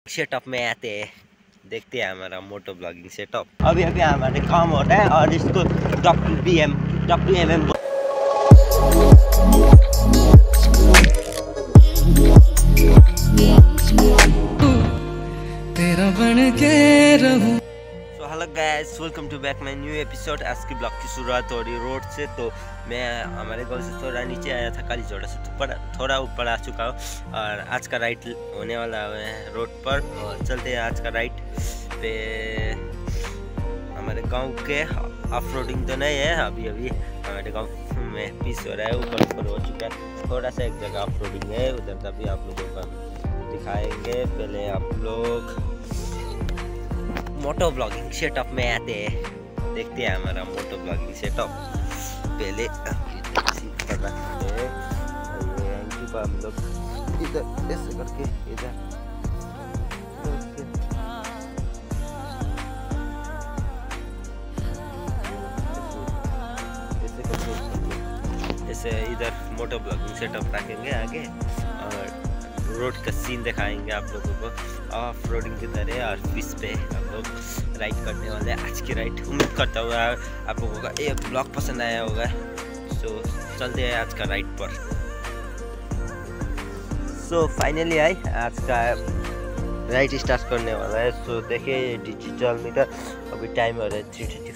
Setup में आते हैं, देखते हैं हमारा मोटो ब्लॉगिंग सेटअप। अभी अभी हमारे काम हो रहा है और इसको WMM तेरा बन के रहूं। So hello guys, welcome to back my new episode. आज की ब्लॉग की शुरुआत हो रही रोड से। तो मैं हमारे गांव से थोड़ा नीचे आया था, काली जोड़ा से थोड़ा ऊपर आ चुका हूँ और आज का राइड होने वाला है रोड पर। और चलते हैं आज का राइड पे। हमारे गांव के ऑफ रोडिंग तो नहीं है, अभी अभी हमारे गांव में पीस हो रहा है, ऊपर हो चुका है। थोड़ा सा एक जगह ऑफ रोडिंग है, उधर तभी आप लोगों को दिखाएंगे। पहले आप लोग मोटो ब्लॉगिंग सेटअप में आते हैं, देखते हैं हमारा मोटो ब्लॉगिंग सेटअप। पहले कर रखते हैं हम लोग इधर ऐसे करके इधर ऐसे इधर मोटो ब्लॉगिंग सेटअप रखेंगे आगे और रोड का सीन दिखाएंगे आप लोगों को। ऑफ रोडिंग की तरह और पिच पे हम लोग राइड करने वाले हैं आज की राइड। उम्मीद करता हूँ आप लोगों का ये ब्लॉग पसंद आया होगा। सो चलते हैं आज का राइड पर। सो फाइनली आज का राइड स्टार्ट करने वाला है। सो देखिए डिजिटल मीटर, अभी टाइम हो रहा है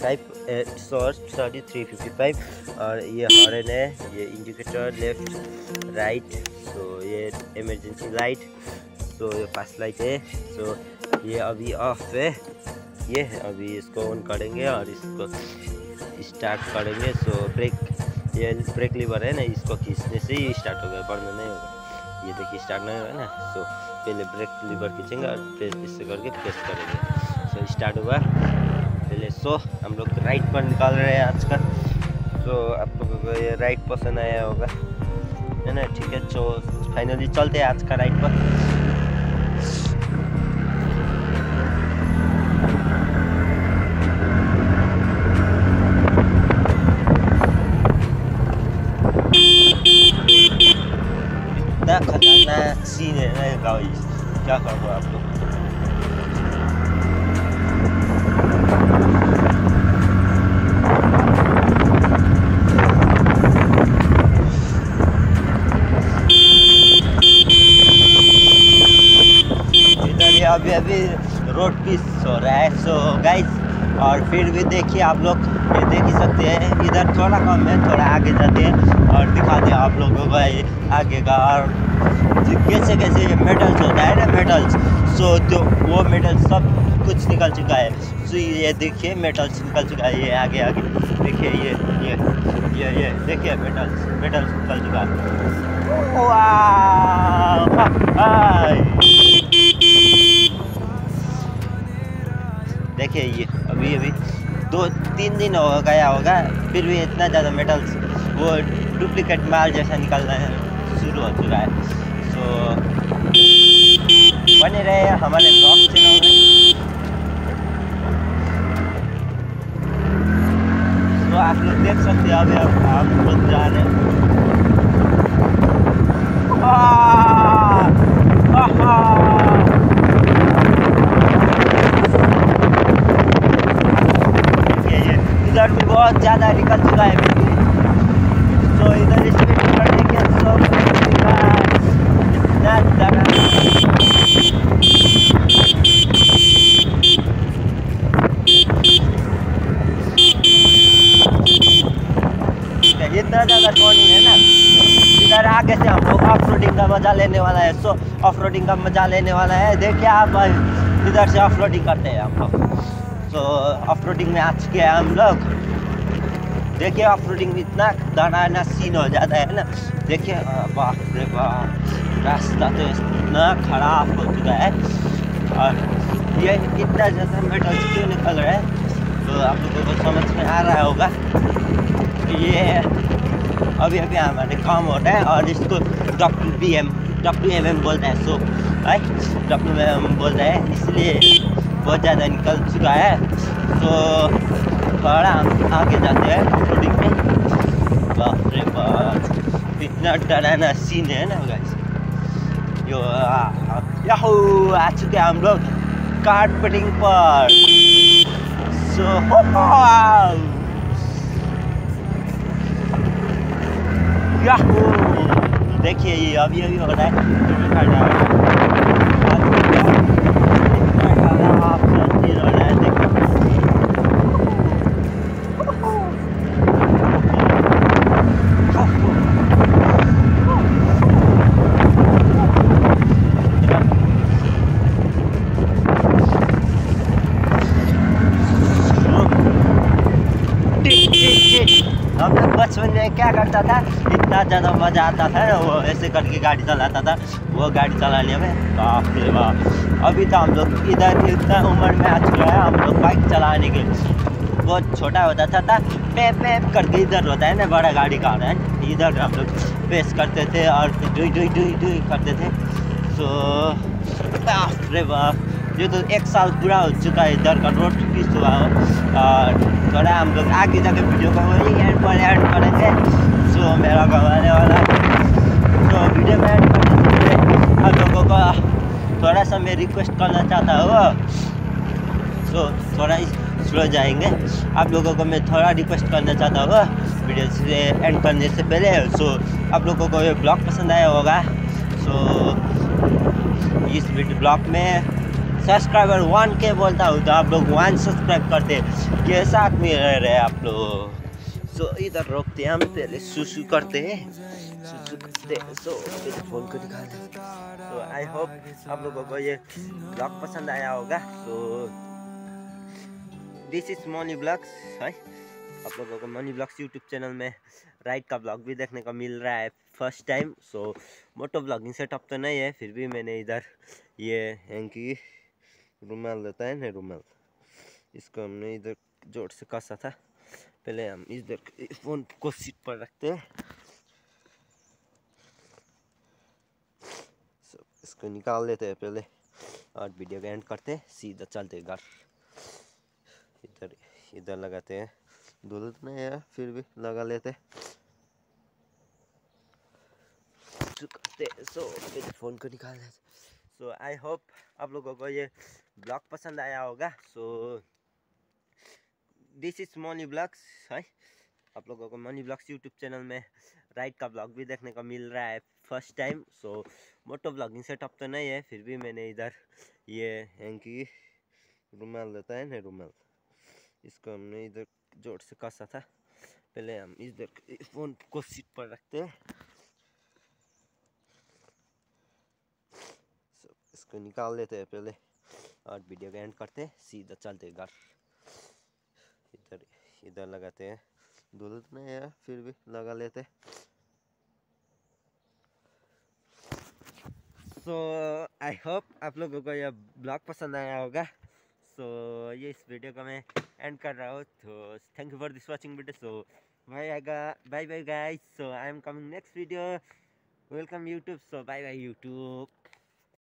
355 और ये हॉर्न है, ये इंडिकेटर लेफ्ट राइट। सो ये इमरजेंसी लाइट, तो ये फास्ट लाइट है। सो ये अभी ऑफ है, ये अभी इसको ऑन करेंगे और इसको स्टार्ट करेंगे। सो ये ब्रेक लीवर है ना, इसको खींचने से ही स्टार्ट होगा, बढ़ना नहीं होगा। ये देखिए स्टार्ट नहीं होगा ना। सो पहले ब्रेक लीवर खींचेंगे और प्रेस इससे करके प्रेस करेंगे। सो स्टार्ट हुआ पहले। सो हम लोग राइड पर निकाल रहे हैं आज का। सो आप लोगों को ये राइड पसंद आया होगा है ना, ठीक है। सो फाइनली चलते हैं आज का राइड पर। इतना खतरनाक सीन है ना गाइस, क्या करो आप लोग। अभी रोड पीस हो रहा है। सो गाइस, और फिर भी देखिए आप लोग, ये देख ही सकते हैं इधर थोड़ा कम है, थोड़ा आगे जाते हैं और दिखाते हैं आप लोगों को आगे का और कैसे कैसे ये मेटल्स होता है ना, मेटल्स। सो तो वो मेटल सब कुछ निकल चुका है। सो ये देखिए मेटल्स निकल चुका है, ये आगे आगे देखिए, ये देखिए मेटल्स निकल चुका है। देखिए ये अभी 2-3 दिन हो गया होगा, फिर भी इतना ज़्यादा मेटल्स वो डुप्लीकेट माल जैसा निकलना शुरू हो चुका है। सो बने रहे हमारे ब्लॉग चैनल में। तो आप लोग देख सकते हैं अभी आप लोग जा रहे हैं। इधर भी बहुत ज़्यादा निकल चुका है। तो इधर स्पीड करने के सब इतना ज़्यादा टर्निंग है ना। इधर आगे से हम लोग ऑफ रोडिंग का मजा लेने वाला है। सो ऑफ रोडिंग का मजा लेने वाला है। देखिए आप इधर से ऑफ रोडिंग करते हैं हम लोग। तो ऑफ रोडिंग में आज के हम लोग देखिए ऑफ रोडिंग में इतना डरावना सीन हो जाता है ना। देखिए बाप रे बाप, रास्ता तो इतना खराब हो चुका है और ये इतना ज़्यादा मेटल क्यों निकल रहा है, तो आप लोगों को समझ में आ रहा होगा। ये अभी हमारे काम हो रहा है और इसको WMM बोलते हैं। सो WMM बोल रहे हैं, इसलिए बहुत ज़्यादा निकल चुका है। तो थोड़ा हम आगे जाते हैं रोडिंग में। बाप रे बाप, इतना डरावना सीन है ना गाइस। जो याहू आ चुके हैं हम लोग कारपेटिंग पर। सो याहू देखिए ये अभी हो रहा है। हम लोग बचपन में क्या करता था, इतना ज़्यादा मज़ा आता था, वो ऐसे करके गाड़ी चलाता था। वो गाड़ी चलाने में बाप रे बाप। अभी तो हम लोग इधर इतना उम्र में आ चुका है, हम लोग बाइक चलाने के बहुत छोटा होता था पे करके इधर होता है ना बड़ा गाड़ी का है, इधर हम लोग पेस करते थे और डुई डुई डुई डुई करते थे। सो बाप रे बाप, ये तो 1 साल पूरा हो चुका है इधर का रोड पीस हुआ हो। और थोड़ा हम लोग आगे जाके वीडियो को वही एंड करेंगे। सो मेरा गवाने वाला तो वीडियो में एंड करने से पहले आप लोगों को थोड़ा सा मैं रिक्वेस्ट करना चाहता हूँ। सो थोड़ा स्लो जाएंगे। आप लोगों को मैं थोड़ा रिक्वेस्ट करना चाहता हूँ वीडियो से एंड करने से पहले। सो आप लोगों को ये ब्लॉग पसंद आया होगा। सो इस वीडियो ब्लॉग में सब्सक्राइबर 1K बोलता हूँ तो आप लोग 1 सब्सक्राइब करते के साथ में रह रहे आप लोग। सो इधर रोकते हैं, हम पहले सुसु करते हैं। सो मेरे फ़ोन को निकाल दें। तो आई होप आप लोगों को ये ब्लॉग पसंद आया होगा। So this is money blogs है। आप लोगों को मनी ब्लॉग्स यूट्यूब चैनल में राइड का ब्लॉग भी देखने को मिल रहा है first time. So moto blogging setup तो नहीं है, फिर भी मैंने इधर ये हैंकी रुमाल देता है ना, रुमाल, इसको हमने इधर जोर से कसा था। पहले हम इधर फोन को सीट पर रखते हैं। इसको निकाल लेते हैं पहले और वीडियो का एंड करते हैं, सीधा चलते घर। इधर इधर लगाते हैं, दूर नहीं है फिर भी लगा लेते। सो मेरे फ़ोन को निकाल देते। सो आई होप आप लोगों को ये ब्लॉग पसंद आया होगा। So this is money blogs है। आप लोगों को मनी ब्लॉग्स यूट्यूब चैनल में राइड का ब्लॉग भी देखने को मिल रहा है first time. So moto blogging setup तो नहीं है, फिर भी मैंने इधर ये हैंकी रुमाल देता है ना, रुमाल, इसको हमने इधर जोर से कसा था। पहले हम इधर फ़ोन को सीट पर रखते हैं। इसको निकाल लेते हैं पहले और वीडियो का एंड करते हैं, सीधा चलते घर। इधर इधर लगाते हैं, दूर नहीं है फिर भी लगा लेते। सो आई होप आप लोगों को यह ब्लॉग पसंद आया होगा। सो ये इस वीडियो का मैं एंड कर रहा हूँ। तो thank you for this watching video. So bye bye guys. So I am coming next video. Welcome YouTube. So bye bye YouTube.